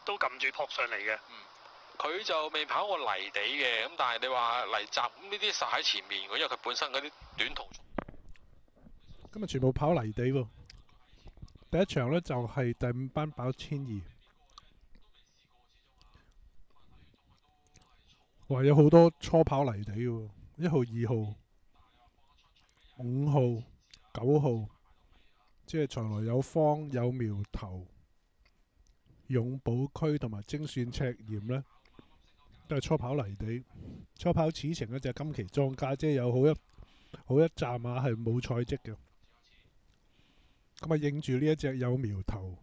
都撳住撲上嚟嘅。 佢就未跑過泥地嘅，咁但係你話泥閘咁呢啲實喺前面嘅，因為佢本身嗰啲短途。 今日全部跑泥地喎。第一場呢，就係第5班跑1200，哇！有好多初跑泥地喎，1號、2號、5號、9號，即係財來有方、有苗頭、勇寶區同埋精選赤焰呢，都係初跑泥地。初跑此程呢，就係金旗莊家，即係有好一站馬係冇賽績嘅。咁啊，應住呢一隻有苗頭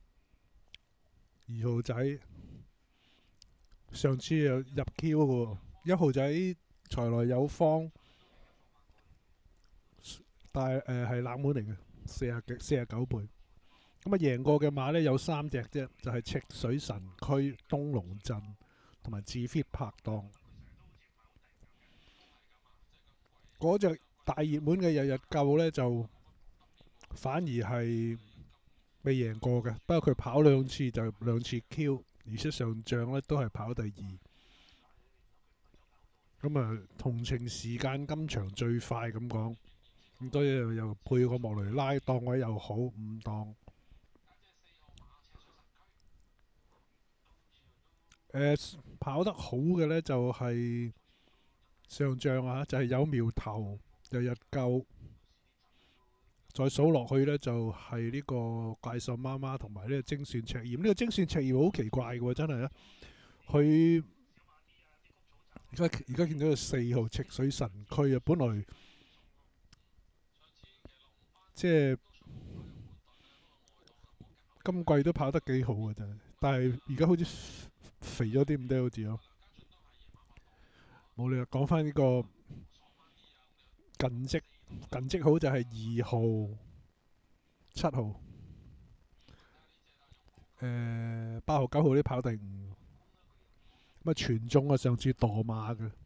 2號仔，上次又入 Q 嘅喎。1號仔財來有方，但係係冷門嚟嘅，49倍。咁啊，贏過嘅馬呢，有3隻啫，就係赤水神區、東龍鎮同埋自 fit 拍檔。嗰隻大熱門嘅日日救呢，就反而係未贏過嘅，不過佢跑2次就2次 Q， 而且上仗呢都係跑第2。咁啊，同程時間今場最快咁講，咁所以又配個莫雷拉，檔位又好，5檔。跑得好嘅呢，就係上仗啊，就係有苗頭、日日救。再數落去呢，就係呢個怪獸媽媽同埋呢個精選赤焰。呢個精選赤焰好奇怪嘅喎，真係啊！佢而家見到個4號赤水神區啊，本來即係今季都跑得幾好嘅真係，但係而家好似肥咗啲咁多好似咯。冇理由講翻呢個近績好就係2號、7號、8號、9號啲跑第5。咁啊全中啊，上次墮馬嘅。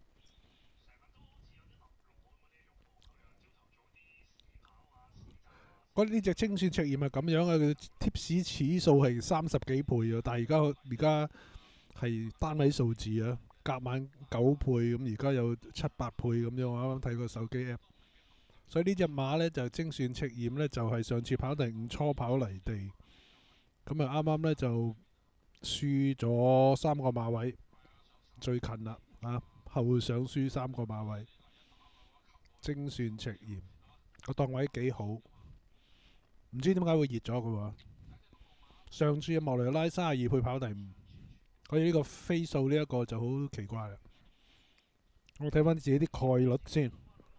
呢隻精選赤焰係咁樣啊，佢貼士指數係30幾倍啊，但係而家係單位數字啊，隔晚9倍，咁而家有7、8倍咁樣。我啱啱睇個手機 app， 所以呢隻馬呢，就精選赤焰呢，就係上次跑第5初跑泥地，咁啊啱啱呢，就輸咗3個馬位，最近啦啊，後上輸3個馬位。精選赤焰個檔位幾好。唔知點解會熱咗嘅喎。上次莫雷拉32倍跑第5，所以呢個飛數呢一個就好奇怪啦。我睇翻自己啲概率先，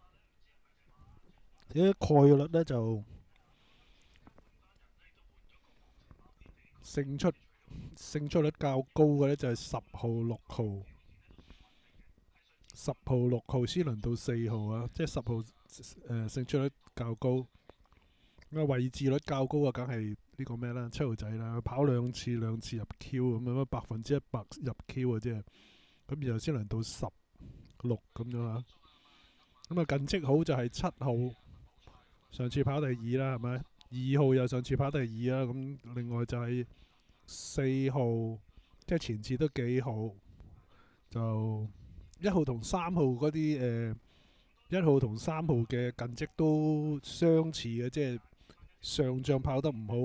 啲概率呢就勝出率較高嘅呢就係10號、6號、10號、6號先輪到4號啊，即係10號勝出率較高。咁位置率較高啊，梗係呢個咩啦？7號仔啦，跑2次入 Q 咁樣，100%入 Q 嘅啫。咁然後先輪到16咁樣啊。咁啊近績好就係7號，上次跑第2啦，係咪？2號又上次跑第2啦。咁另外就係4號，即係前次都幾好。就1號同3號嗰啲1號同3號嘅近績都相似嘅，即係。上仗跑得唔好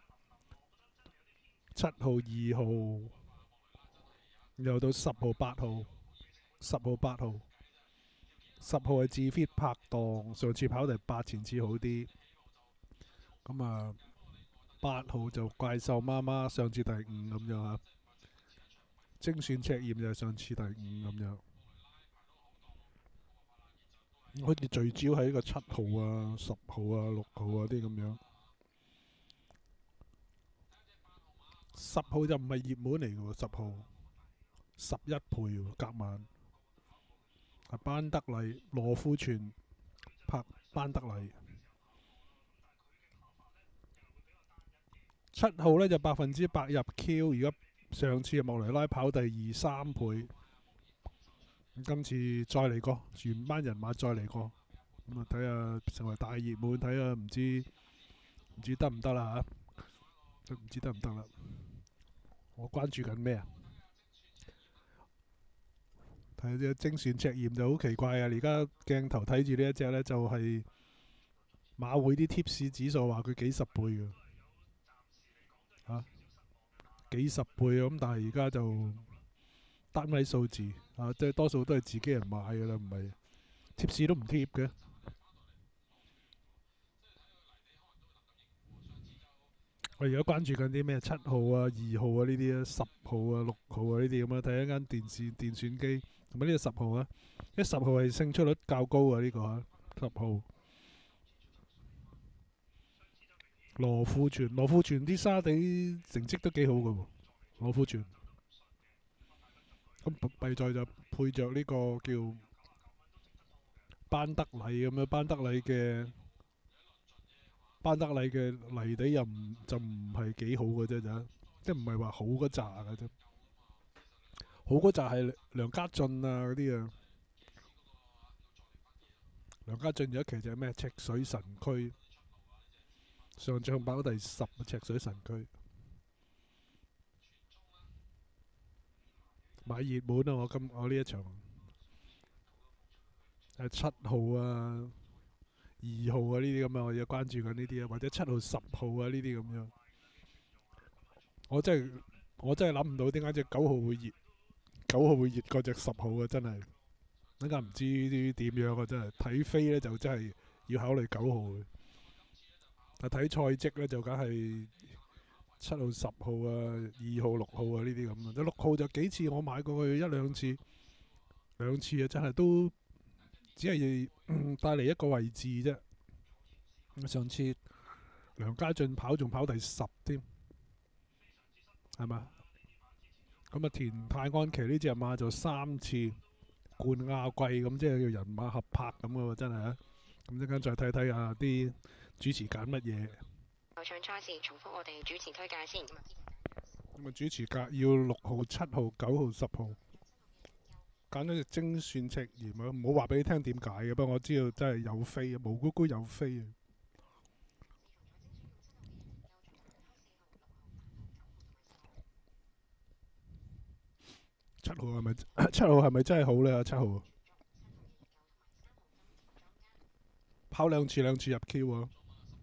，7號、2號，又到10號、8號，10號、8號，10號係自 fit 拍檔，上次跑第8，前次好啲。咁啊，8號就怪獸媽媽，上次第5咁樣啊。精選赤焰就係上次第5咁樣。好似聚焦喺個7號啊、10號啊、6號啊啲咁樣。10號就唔係熱門嚟嘅喎，10號11倍喎，隔晚。係班德禮、羅富全拍班德禮。7號呢就100%入 Q， 而家上次莫雷拉跑第2、3倍。今次再嚟過，全班人馬再嚟過，咁啊睇下成為大熱門，睇下唔知得唔得啦嚇，都唔知得唔得啦。 我關注緊咩啊？睇啲精選赤焰就好奇怪啊！而家鏡頭睇住呢一隻呢，就係馬會啲貼士指數話佢幾十倍嘅嚇，幾十倍咁，但係而家就單位數字啊，即係多數都係自己人買嘅啦，唔係貼士都唔貼嘅。我而家關注緊啲咩7號啊、2號啊呢啲啊、10號啊、6號啊呢啲咁啊，睇一間電選機同埋呢個10號啊，呢10號係勝出率較高啊呢個啊10號。羅富全啲沙地成績都幾好嘅喎，羅富全。咁弊在就配着呢個叫班德禮咁樣，班德禮嘅泥地又就唔係幾好嘅啫，即係唔係話好嗰扎嘅啫。好嗰扎係梁家俊啊嗰啲啊，梁家俊有一期就係咩赤水神區，上仗跑第10嘅赤水神區。買熱門啊！我呢一場係7號啊、2號啊呢啲咁啊，我而家關注緊呢啲啊，或者7號、10號啊呢啲咁樣。我真係諗唔到點解隻9號會熱，9號會熱過隻10號啊！真係，點解唔知點樣啊？真係睇飛呢就真係要考慮9號嘅，但睇賽績呢就梗係7號、10號啊、2號、6號啊呢啲咁啊。6號就幾次我買過去1-2次，2次啊，真係都只係帶嚟一個位置啫。上次梁家俊仲跑第10添，係嘛？咁啊，田泰安騎呢隻馬就3次冠亞季，咁即係叫人馬合拍咁嘅喎，真係啊！咁一陣間再睇睇下啲主持揀乜嘢。 有場賽事重複我哋主持推介先。 咁啊，主持格要6號、7號、9號、10號，揀咗隻精選赤焰啊！唔好話俾你聽點解嘅，不過我知道真係有飛啊，無辜辜有飛啊！7號係咪7號係咪真係好呢？7號跑兩次入 Q 啊！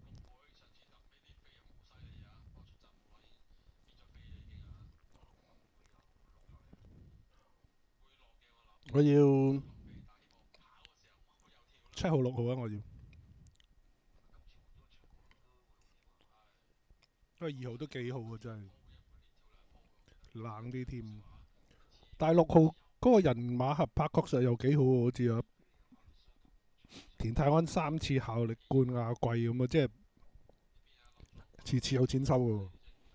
我要7號、6號啊！我要，因為2號都幾好啊，真係冷啲添。但係6號嗰個人馬合拍確實又幾好喎，好似啊田泰安3次效力冠亞季咁啊，即係次次有錢收喎。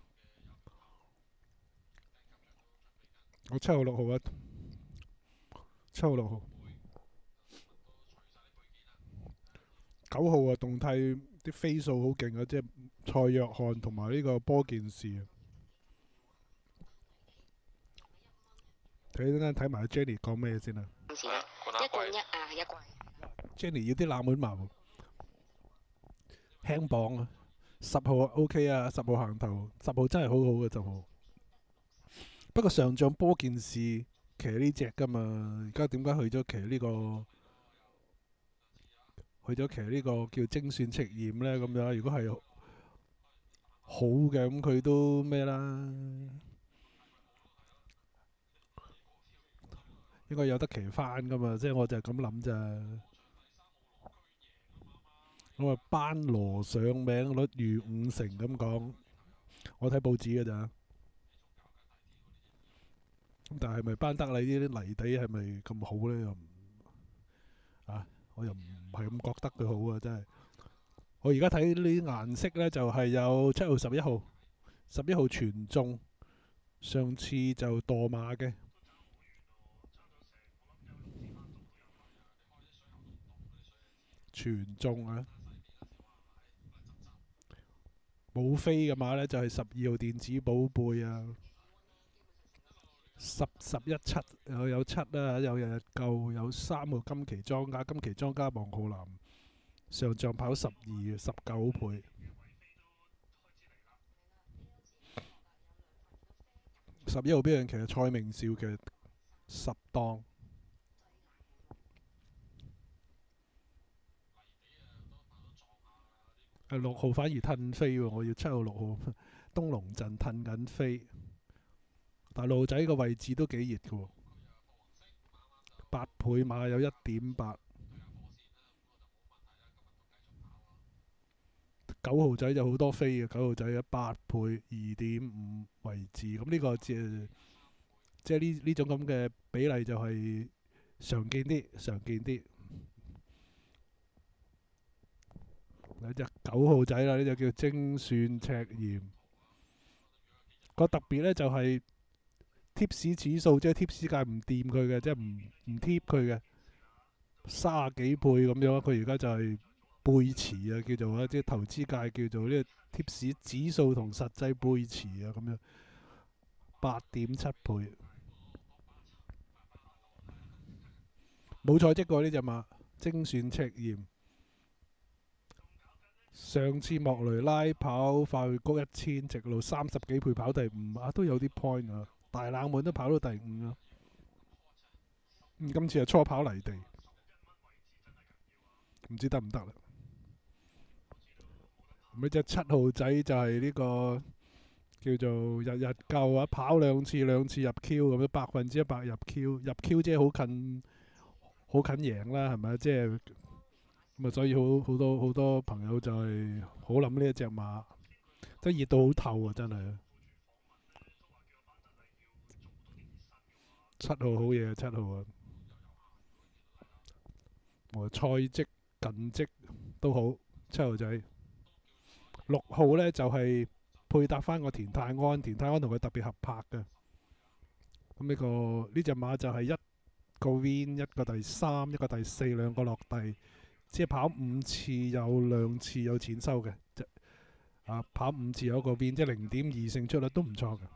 我7號、6號啊，7號、6號，9號啊，動態啲飛數好勁啊，即係蔡約翰同埋呢個波健士啊。睇埋 Jenny 講咩先啊 1冠1啊，1冠。 Jenny 要啲冷門馬喎，輕磅啊，10號 OK 啊，10號行頭，10號真係好好嘅10號。不過上仗波健士騎呢隻噶嘛，而家點解去咗騎呢個叫精選赤焰呢？咁樣如果係好嘅，咁佢都咩啦？應該有得騎翻噶嘛，即係我就係咁諗咋。我話班羅上名率逾50%咁講，我睇報紙㗎咋。咁但係咪班德禮呢啲泥地係咪咁好呢？又唔我又唔係咁覺得佢好啊！真係。我而家睇呢啲顏色呢，就係有7號、11號、11號全中，上次就墮馬嘅。全中啊！冇飛嘅馬呢，就係12號電子寶貝啊，10、11、7有7啦，有日日夠，有3號金旗莊家王浩南上仗跑12嘅19倍。 11號標人騎係蔡明少嘅10檔。6號反而褪飛喎，我要7號6號東龍鎮褪緊飛，但係路仔個位置都幾熱嘅喎，8倍馬有1.8，9號仔就好多飛嘅，9號仔有8倍2.5位置，咁呢個即係呢種咁嘅比例就係常見啲。有隻9號仔啦，呢隻叫精算赤焰。個特別呢就係貼士指數，即係貼士界唔掂佢嘅，即係唔貼佢嘅，30幾倍咁樣。佢而家就係背馳啊，叫做啊，即係投資界叫做呢個貼士指數同實際背馳啊，咁樣8.7倍。冇賽績過呢隻馬，精算赤焰。上次莫雷拉跑快谷1000直路30幾倍跑第5啊，都有啲 point 啊！大冷門都跑到第5啊！今次係初跑泥地，唔知得唔得啦？咁呢隻7號仔就係呢個叫做日日救啊，跑兩次入 Q 咁樣100%入 Q 即係好近贏啦，係咪？即係。咁啊，所以好多朋友就係好諗呢一隻馬，都熱到好透啊！真係7號好嘢啊，7號啊，我賽績近績都好，7號仔。6號呢就係配搭翻個田泰安同佢特別合拍嘅。咁呢隻馬就係一個 win， 一個第3，一個第4，兩個落地。即係跑5次有2次有錢收嘅，跑5次有一個 win， 即係0.2勝出率都唔錯嘅。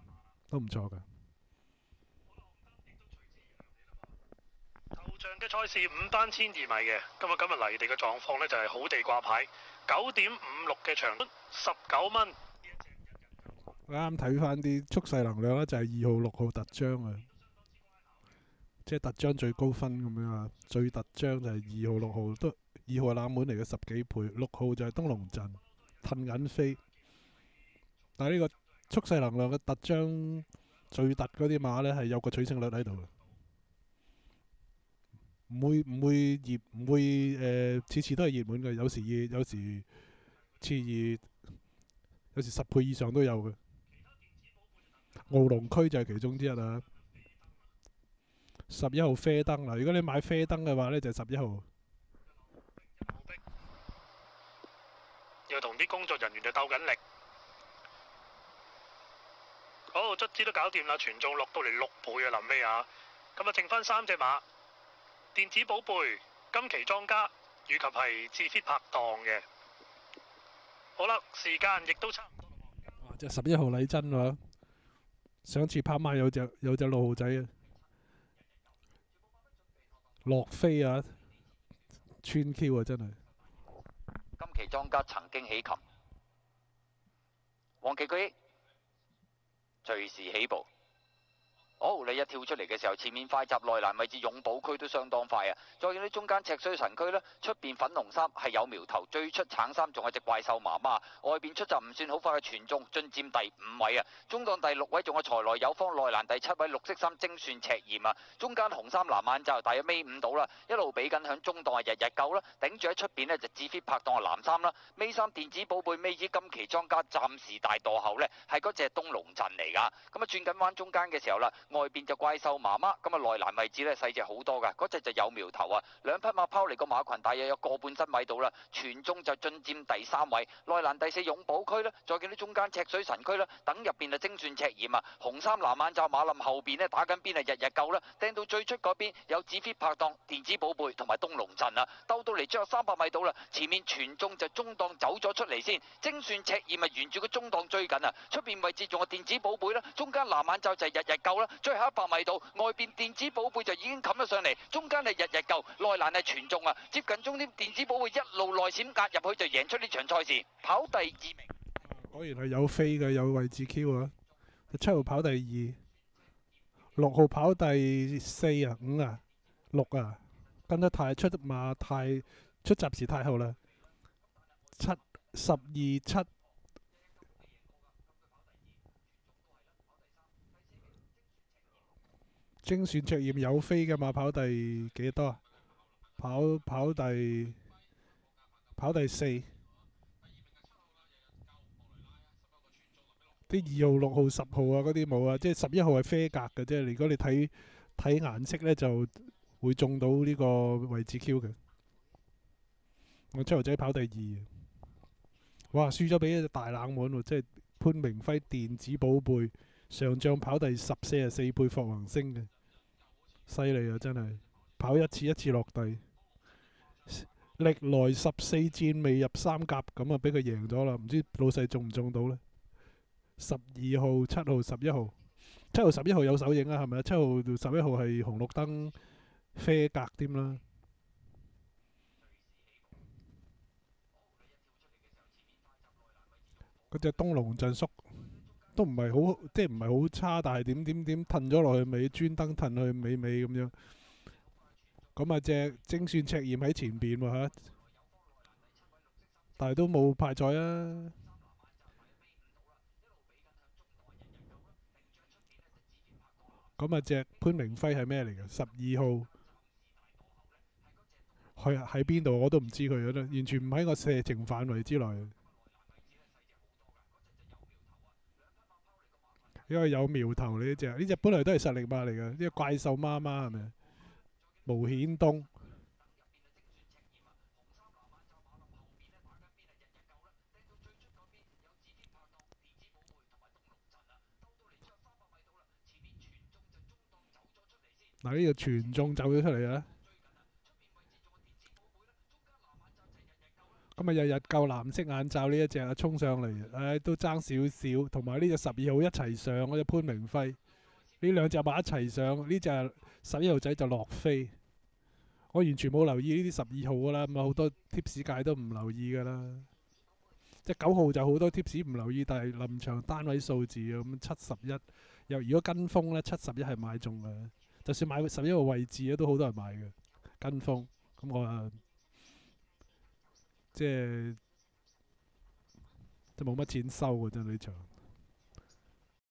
頭場嘅賽事5單1000二米嘅，今日泥地嘅狀況呢就係好地掛牌，9.56嘅場，19蚊。 啱睇翻啲速勢能量呢，就係2號6號特章啊，即係特章最高分咁樣啊，最特章就係2號6號都。2號係冷門嚟嘅10幾倍，6號就係東龍鎮褪緊飛，但係呢個速勢能量嘅特章最突嗰啲馬呢，係有個取勝率喺度嘅，唔會次次都係熱門嘅，有時熱，有時次熱，有時10倍以上都有嘅。澳龍區就係其中之一啊。11號啡燈啦，如果你買啡燈嘅話呢，就係11號。 要同啲工作人員就鬥緊力，好，卒之都搞掂啦，全中落到嚟6倍啊，臨尾啊，咁啊剩翻3隻馬，電子寶貝、金旗莊家以及係智 fit 拍檔嘅，好啦，時間亦都差唔多啦。 即係11號禮真喎，上次跑馬有隻6號仔啊，落飛啊，穿 Q 啊，真係。 金旗莊家曾經起擒，黃旗居隨時起步。好，你一跳出嚟嘅時候，前面快閘內欄位置永寶區都相當快啊！再見到中間赤水神區呢，出邊粉紅衫係有苗頭，最出橙衫仲有隻怪獸媽媽，外邊出閘唔算好快嘅全中，進佔第5位啊！中檔第6位仲有財來有方，內欄第7位綠色衫精算赤焰啊！中間紅衫藍眼罩大約尾5到啦，一路比緊響中檔係日日夠啦，頂住喺出邊呢就智 fit 拍檔係藍衫啦，尾3電子寶貝尾二金旗莊家暫時大墮後呢，係嗰隻東龍鎮嚟噶，咁啊轉緊彎中間嘅時候啦。外邊就怪獸媽媽，咁啊內欄位置呢細隻好多噶，嗰隻就有苗頭啊！兩匹馬拋嚟個馬群，大約有個半身位到啦，全中就進佔第3位，內欄第4永寶區啦，再見到中間赤水神區啦，等入邊啊精算赤焰啊，紅衫藍眼罩馬林後邊呢打緊邊啊日日夠啦，掟到最出嗰邊有智 fit 拍檔、電子寶貝同埋東龍鎮啊，兜到嚟最後300米到啦，前面全中就中檔走咗出嚟先，精算赤焰啊沿住個中檔追緊啊，出邊位置仲有電子寶貝啦，中間藍眼罩就係日日夠啦。最後100米到，外邊電子寶貝就已經冚咗上嚟，中間係日日夠，內欄係全中啊！接近終點，電子寶貝一路內閃壓入去就贏出呢場賽事，跑第2名。 果然係有飛嘅，有位置 Q 啊！7號跑第2， 6號跑第4啊、5啊、6啊，跟得太出馬太出閘時太後啦。7、12、7。精選卓驗有飛嘅馬跑第幾多啊？跑第4。啲2號、6號、10號啊嗰啲冇啊，即係11號係啡格嘅啫。如果你睇顏色呢，就會中到呢個位置 Q 嘅。我七號仔跑第2，哇！輸咗俾一隻大冷門喎，即係潘明輝電子寶貝上仗跑第14倍霍宏星嘅，犀利啊！真係跑一次落地，歷來14戰未入3甲，咁啊俾佢贏咗啦。唔知老細中唔中到呢？12號、7號、11號，7號、11號有手影啊，係咪啊？7號、11號係紅綠燈啡格添啦。嗰隻東龍陣叔都唔係好，即係唔係好差，但係點褪咗落去尾，專登褪去尾咁樣。咁啊隻精算赤焰喺前邊喎嚇，但係都冇派彩啊。咁啊隻潘明輝係咩嚟嘅？12號喺邊度我都唔知佢啦，完全唔喺我射程範圍之內。因為有苗頭呢隻本來都係實力馬嚟嘅，呢個怪獸媽媽係咪？無顯東。嗱呢個全中走咗出嚟啊！咁啊日日夠藍色眼罩呢一隻啊衝上嚟，唉都爭少少，同埋呢隻12號一齊上嗰隻潘明輝，呢兩隻馬一齊上，呢隻11號仔就落飛。我完全冇留意呢啲12號噶啦，咁啊好多貼士界都唔留意噶啦。即係9號就好多貼士唔留意，但係臨場單位數字啊咁71，又如果跟風呢，71係買中嘅，就算買11號位置咧都好多人買嘅跟風。咁我啊〜即係冇乜錢收嘅啫呢場。